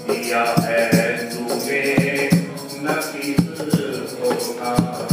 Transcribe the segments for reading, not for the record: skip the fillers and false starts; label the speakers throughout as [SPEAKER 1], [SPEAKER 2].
[SPEAKER 1] दिया है तूने नफीस धोखा,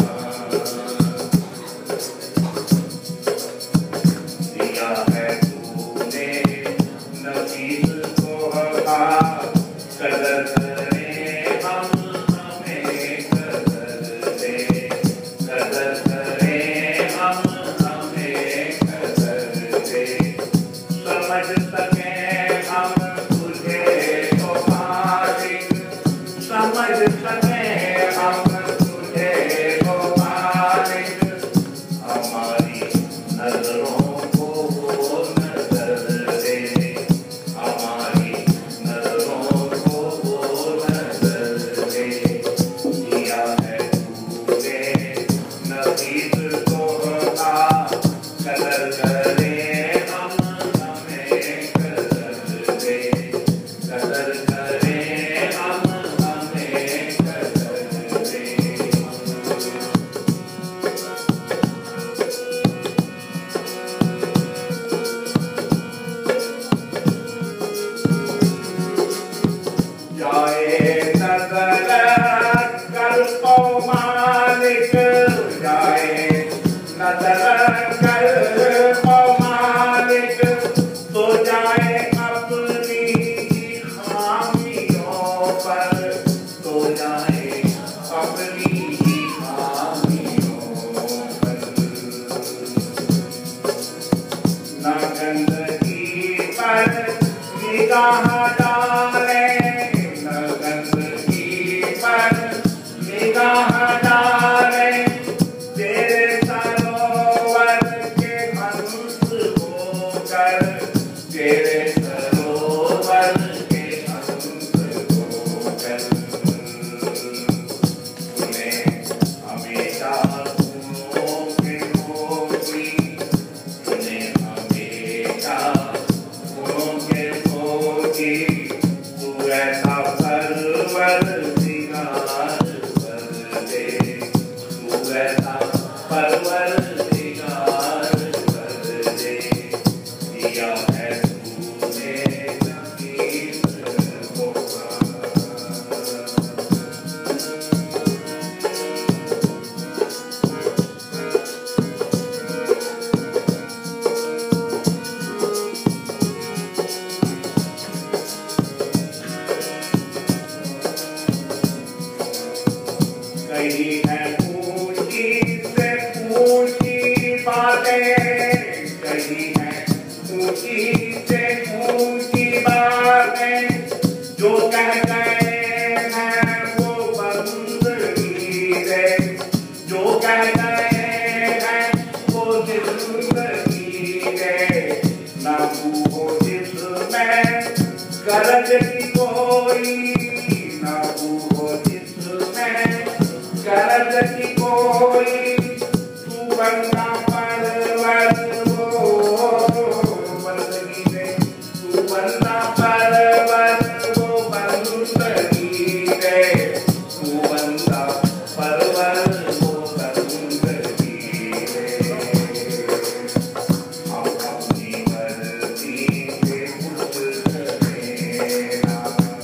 [SPEAKER 1] दिया है तूने नफीस धोखा, कदर करें हम हमें कदर दे, कदर करें हम हमें कदर दे, समझ सकें हम तुझे तो मालिक, समझ सकें हम तुझे तो मालिक, हमारी नजरों को नजर दे, हमारी नजरों को नजर दे, दिया है तूने नफीस तोहफा, कदर करें हम हमें कदर दे, कदर करें हम हमें कदर दे। जाए नजर कर ओ मालिक, जाए नजर कर ओ मालिक, तो जाए अपनी खामियों पर, तो जाए अपनी खामियों पर, ना गंदगी पर निगाह डाले, ना गंदगी पर निगाह डाले, तेरे सरोवर के हंस होकर, तेरे सरोवर के हंस होकर, तूने हमेशा फूलों के मोती, तूने हमेशा फूलों के मोती, तू ऐसा परवरदिगार कर दे, तू ऐसा परवरदिगार कर दे, दिया है तूने नफीस धोखा। कही है ऊंची से ऊंची बातें, कही है ऊंची से ऊंची बातें, जो कह गए हैं वो बंदगी दे, जो कह गए हैं वो जिंदगी दे, ना वो जिसमें गरज की कोई, ना वो जिसमें गरज की कोई, तू बंदा परवर वो बंदगी दे, तू बंदा परवर वो बंदगी दे, तू बंदा परवर वो बंदगी दे। हम अपनी मर्जी से कुछ करें ना,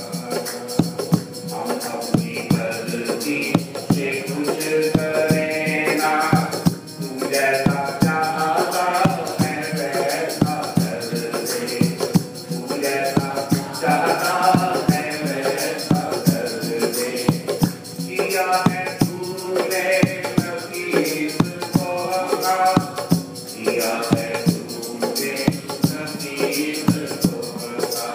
[SPEAKER 1] हम अपनी मर्जी से कुछ करें ना, तू जैसा चाहता है वैसा कर दे, तू जैसा चाहता है वैसा कर दे, किया है तूने नफीस तोहफा, किया है तूने नफीस तोहफा,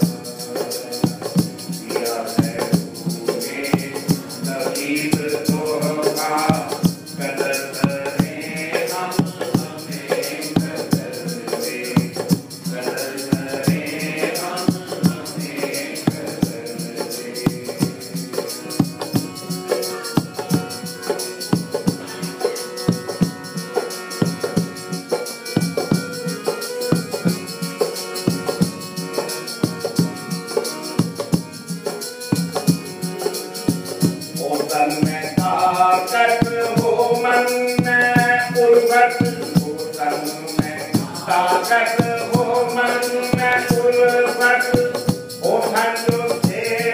[SPEAKER 1] किया है तूने नफीस तोहफा, कदर करें हम हमें कदर दे, कदर करें हम हमें कदर दे। ओ तन में ताकत हो मन में उर्वत, ओ तन में ताकत हो मन में उर्वत, ओ ठंड से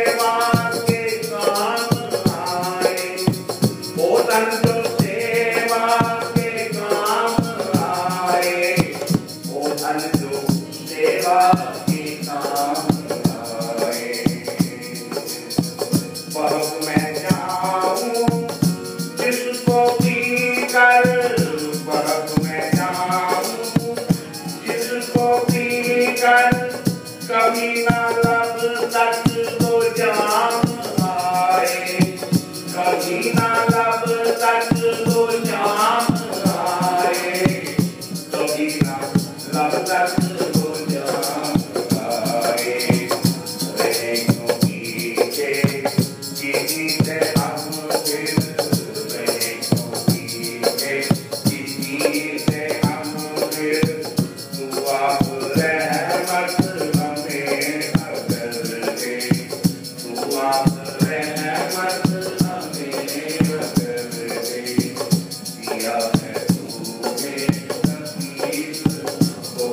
[SPEAKER 1] आप रहमत हमें कर दे, दिया है तूने तकलीफ को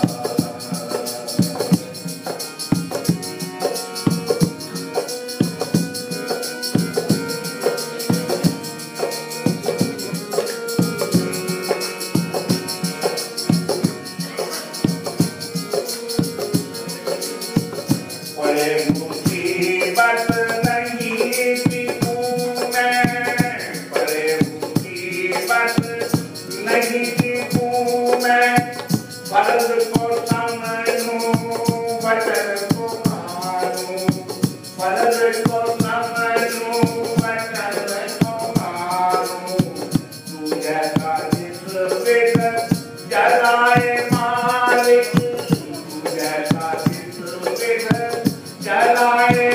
[SPEAKER 1] बड़े मुसीबत नहीं थी मैं, बड़े मुसीबत नहीं थी मैं, फर्ज को समझूं वचन को मानूं, फर्ज को समझूं वचन को मानूं, तू जैसा जिस विध जलाए मालिक, तू जैसा जिस विध जलाए